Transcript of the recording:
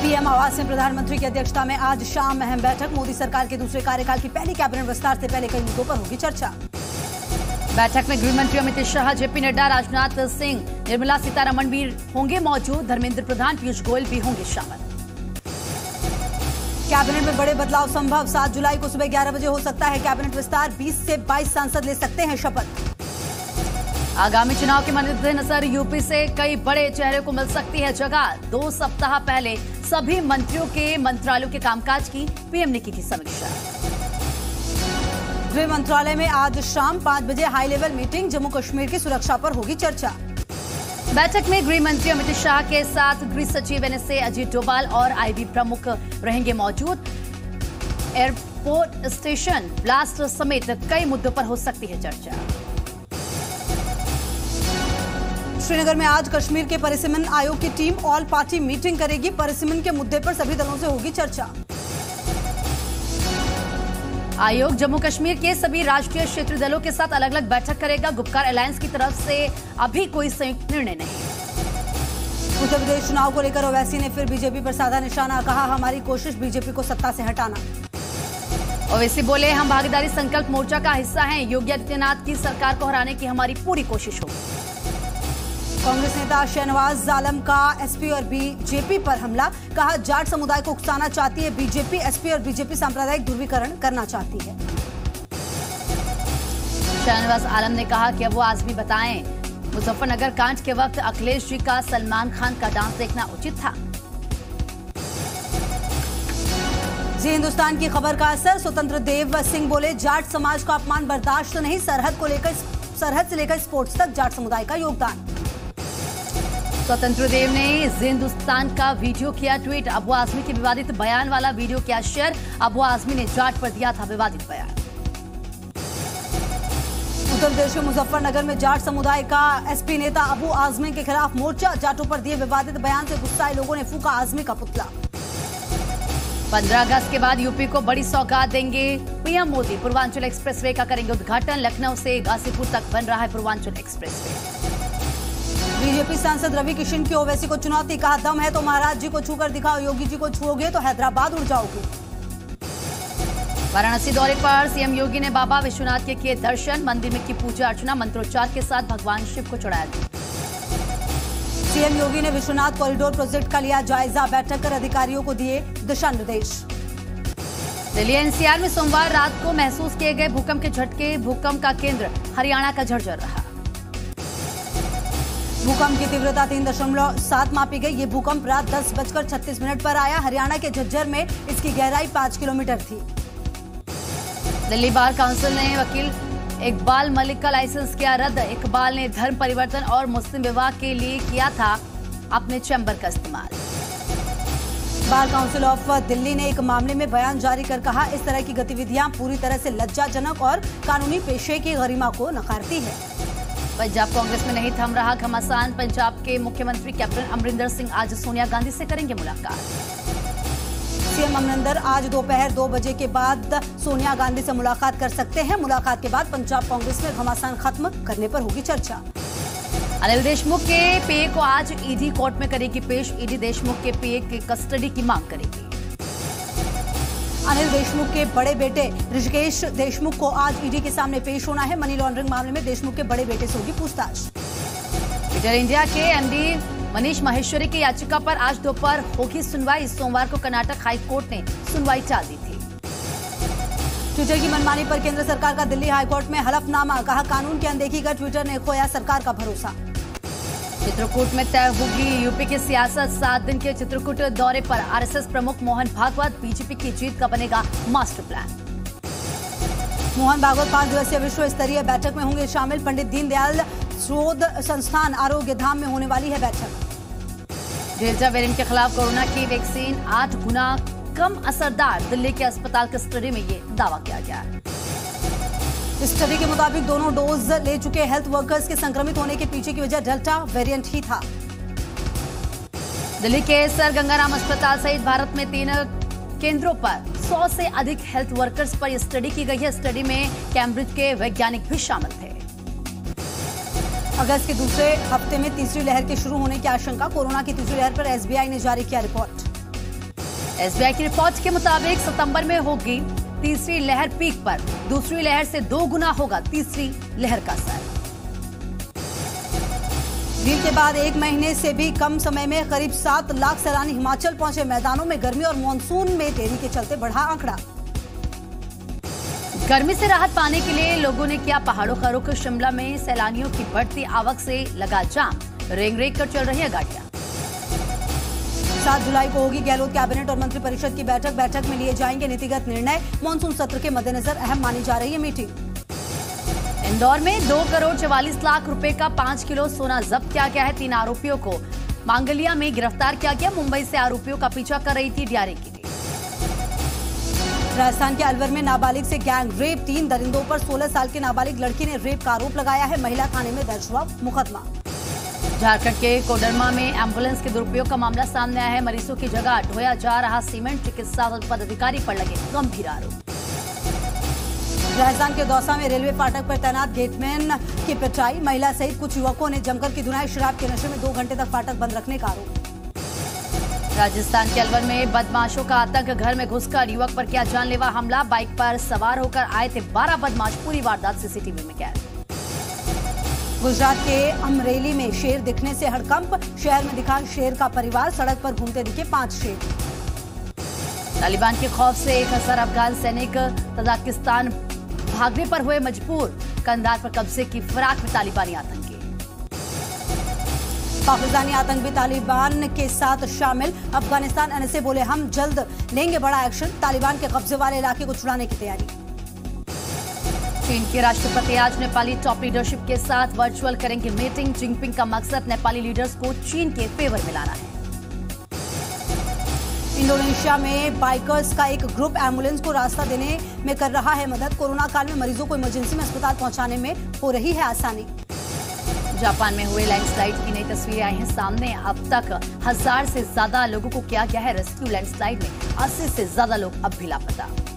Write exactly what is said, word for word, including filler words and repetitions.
CM आवास में प्रधानमंत्री की अध्यक्षता में आज शाम अहम बैठक। मोदी सरकार के दूसरे कार्यकाल की पहली कैबिनेट विस्तार से पहले कई मुद्दों पर होगी चर्चा। बैठक में गृह मंत्री अमित शाह, जेपी नड्डा, राजनाथ सिंह, निर्मला सीतारमण भी होंगे मौजूद। धर्मेंद्र प्रधान, पीयूष गोयल भी होंगे शामिल। कैबिनेट में बड़े बदलाव संभव। सात जुलाई को सुबह ग्यारह बजे हो सकता है कैबिनेट विस्तार। बीस से बाईस सांसद ले सकते हैं शपथ। आगामी चुनाव के मद्देनजर यूपी से कई बड़े चेहरे को मिल सकती है जगह। दो सप्ताह पहले सभी मंत्रियों के मंत्रालयों के कामकाज की पीएम ने की थी समीक्षा। गृह मंत्रालय में आज शाम पांच बजे high level meeting. Jammu Kashmir की सुरक्षा पर होगी चर्चा। बैठक में गृह मंत्री अमित शाह के साथ गृह सचिव एनएसए अजीत डोभाल और आईबी प्रमुख रहेंगे मौजूद। एयरपोर्ट स्टेशन ब्लास्ट समेत कई मुद्दों पर हो सकती है चर्चा। श्रीनगर में आज कश्मीर के परिसीमन आयोग की टीम ऑल पार्टी मीटिंग करेगी। परिसीमन के मुद्दे पर सभी दलों से होगी चर्चा। आयोग जम्मू कश्मीर के सभी राष्ट्रीय क्षेत्रीय दलों के साथ अलग अलग बैठक करेगा। गुपकार अलायंस की तरफ से अभी कोई संयुक्त निर्णय नहीं। उत्तर प्रदेश चुनाव को लेकर ओवैसी ने फिर बीजेपी पर साधा निशाना। कहा, हमारी कोशिश बीजेपी को सत्ता से हटाना। ओवैसी बोले, हम भागीदारी संकल्प मोर्चा का हिस्सा हैं। योगी आदित्यनाथ की सरकार को हराने की हमारी पूरी कोशिश होगी। कांग्रेस नेता शहनवाज आलम का एसपी और बीजेपी पर हमला। कहा, जाट समुदाय को उकसाना चाहती है बीजेपी। एसपी और बीजेपी सांप्रदायिक ध्रुवीकरण करना चाहती है। शहनवाज आलम ने कहा कि अब वो आजमी बताएं, मुजफ्फरनगर कांड के वक्त अखिलेश जी का सलमान खान का डांस देखना उचित था। जी हिंदुस्तान की खबर का असर। स्वतंत्र देव सिंह बोले, जाट समाज का अपमान बर्दाश्त नहीं। सरहद को लेकर सरहद से लेकर स्पोर्ट्स तक जाट समुदाय का योगदान। स्वतंत्र देव ने हिंदुस्तान का वीडियो किया ट्वीट। अबू आजमी के विवादित बयान वाला वीडियो किया शेयर। अबू आजमी ने जाट पर दिया था विवादित बयान। उत्तर प्रदेश के मुजफ्फरनगर में जाट समुदाय का एसपी नेता अबू आजमी के खिलाफ मोर्चा। जाटों पर दिए विवादित बयान से गुस्साए लोगों ने फूका आजमी का पुतला। पंद्रह अगस्त के बाद यूपी को बड़ी सौगात देंगे पीएम मोदी। पूर्वांचल एक्सप्रेसवे का करेंगे उद्घाटन। लखनऊ से गाजीपुर तक बन रहा है पूर्वांचल एक्सप्रेसवे। बीजेपी सांसद रवि किशन की ओवैसी को चुनौती। कहा, दम है तो महाराज जी को छूकर दिखाओ। योगी जी को छुओगे तो हैदराबाद उड़ जाओगे। वाराणसी दौरे पर सीएम योगी ने बाबा विश्वनाथ के किए दर्शन। मंदिर में की पूजा अर्चना। मंत्रोच्चार के साथ भगवान शिव को चढ़ाया दूध। सीएम योगी ने विश्वनाथ कॉरिडोर प्रोजेक्ट का लिया जायजा। बैठक कर अधिकारियों को दिए दिशा निर्देश। दिल्ली एनसीआर में सोमवार रात को महसूस किए गए भूकंप के झटके। भूकंप का केंद्र हरियाणा का झज्जर रहा। भूकंप की तीव्रता तीन दशमलव सात मापी गई। ये भूकंप रात दस बजकर छत्तीस मिनट पर आया। हरियाणा के झज्जर में इसकी गहराई पांच किलोमीटर थी। दिल्ली बार काउंसिल ने वकील इकबाल मलिक का लाइसेंस किया रद्द। इकबाल ने धर्म परिवर्तन और मुस्लिम विवाह के लिए किया था अपने चैम्बर का इस्तेमाल। बार काउंसिल ऑफ दिल्ली ने एक मामले में बयान जारी कर कहा, इस तरह की गतिविधियां पूरी तरह से लज्जाजनक और कानूनी पेशे की गरिमा को नकारती है। पंजाब कांग्रेस में नहीं थम रहा घमासान। पंजाब के मुख्यमंत्री कैप्टन अमरिंदर सिंह आज सोनिया गांधी से करेंगे मुलाकात। सीएम अमरिंदर आज दोपहर दो बजे के बाद सोनिया गांधी से मुलाकात कर सकते हैं। मुलाकात के बाद पंजाब कांग्रेस में घमासान खत्म करने पर होगी चर्चा। अनिल देशमुख के पीए को आज ईडी कोर्ट में करेगी पेश। ईडी देशमुख के पीए की कस्टडी की मांग करेगी। अनिल देशमुख के बड़े बेटे ऋषिकेश देशमुख को आज ईडी के सामने पेश होना है। मनी लॉन्ड्रिंग मामले में देशमुख के बड़े बेटे से होगी पूछताछ। ट्विटर इंडिया के एमडी मनीष माहेश्वरी की याचिका पर आज दोपहर होगी सुनवाई। सोमवार को कर्नाटक हाई कोर्ट ने सुनवाई टाल दी थी। ट्विटर की मनमानी पर केंद्र सरकार का दिल्ली हाईकोर्ट में हलफनामा। कहा, कानून की अनदेखी कर ट्विटर ने खोया सरकार का भरोसा। चित्रकूट में तय होगी यूपी की सियासत। सात दिन के चित्रकूट दौरे पर आरएसएस प्रमुख मोहन भागवत। बीजेपी की जीत का बनेगा मास्टर प्लान। मोहन भागवत पांच दिवसीय विश्व स्तरीय बैठक में होंगे शामिल। पंडित दीनदयाल शोध संस्थान आरोग्य धाम में होने वाली है बैठक। डेल्टा वेरिएंट के खिलाफ कोरोना की वैक्सीन आठ गुना कम असरदार। दिल्ली के अस्पताल के स्टडी में ये दावा किया गया है। इस स्टडी के मुताबिक दोनों डोज ले चुके हेल्थ वर्कर्स के संक्रमित होने के पीछे की वजह डेल्टा वेरिएंट ही था। दिल्ली के सर गंगाराम अस्पताल सहित भारत में तीन केंद्रों पर सौ से अधिक हेल्थ वर्कर्स पर यह स्टडी की गई है। स्टडी में कैम्ब्रिज के वैज्ञानिक भी शामिल थे। अगस्त के दूसरे हफ्ते में तीसरी लहर के शुरू होने की आशंका। कोरोना की तीसरी लहर पर एसबीआई ने जारी किया रिपोर्ट। एसबीआई की रिपोर्ट के मुताबिक सितंबर में होगी तीसरी लहर पीक पर, दूसरी लहर से दो गुना होगा तीसरी लहर का असर। डील के बाद एक महीने से भी कम समय में करीब सात लाख सैलानी हिमाचल पहुंचे। मैदानों में गर्मी और मानसून में देरी के चलते बढ़ा आंकड़ा। गर्मी से राहत पाने के लिए लोगों ने किया पहाड़ों का रुख। शिमला में सैलानियों की बढ़ती आवक से लगा जाम, रेंग रेंग कर चल रही है गाड़ियां। सात जुलाई को होगी गहलोत कैबिनेट और मंत्रिपरिषद की बैठक। बैठक में लिए जाएंगे नीतिगत निर्णय। मानसून सत्र के मद्देनजर अहम मानी जा रही है मीटिंग। इंदौर में दो करोड़ चवालीस लाख रुपए का पांच किलो सोना जब्त किया गया है। तीन आरोपियों को मांगलिया में गिरफ्तार किया गया। मुंबई से आरोपियों का पीछा कर रही थी डीआरआई की टीम। राजस्थान के अलवर में नाबालिग से गैंग रेप। तीन दरिंदों पर सोलह साल की नाबालिग लड़की ने रेप का आरोप लगाया है। महिला थाने में दर्ज हुआ मुकदमा। झारखंड के कोडरमा में एम्बुलेंस के दुरुपयोग का मामला सामने आया है। मरीजों की जगह ढोया जा रहा सीमेंट, चिकित्सा पदाधिकारी पर लगे गंभीर आरोप। राजस्थान के दौसा में रेलवे फाटक पर तैनात गेटमैन की पिटाई। महिला सहित कुछ युवकों ने जमकर की धुनाई। शराब के नशे में दो घंटे तक फाटक बंद रखने का आरोप। राजस्थान के अलवर में बदमाशों का आतंक। घर में घुसकर युवक पर किया जानलेवा हमला। बाइक पर सवार होकर आए थे बारह बदमाश। पूरी वारदात सीसीटीवी में कैद। गुजरात के अमरेली में शेर दिखने से हड़कंप। शहर में दिखा शेर का परिवार। सड़क पर घूमते दिखे पांच शेर। तालिबान के खौफ से एक हजार अफगान सैनिक तजाकिस्तान भागने पर हुए मजबूर। कंधार पर कब्जे की फिराक में तालिबानी आतंकी। पाकिस्तानी आतंकी तालिबान के साथ शामिल। अफगानिस्तान एनएसए बोले हम जल्द लेंगे बड़ा एक्शन। तालिबान के कब्जे वाले इलाके को छुड़ाने की तैयारी। चीन के राष्ट्रपति आज नेपाली टॉप लीडरशिप के साथ वर्चुअल करेंगे मीटिंग। जिनपिंग का मकसद नेपाली लीडर्स को चीन के फेवर में लाना है। इंडोनेशिया में बाइकर्स का एक ग्रुप एम्बुलेंस को रास्ता देने में कर रहा है मदद। कोरोना काल में मरीजों को इमरजेंसी में अस्पताल पहुंचाने में हो रही है आसानी। जापान में हुए लैंडस्लाइड की नई तस्वीरें आई हैं सामने। अब तक हजार से ज्यादा लोगों को किया गया है रेस्क्यू। लैंडस्लाइड में अस्सी से ज्यादा लोग अब भी लापता।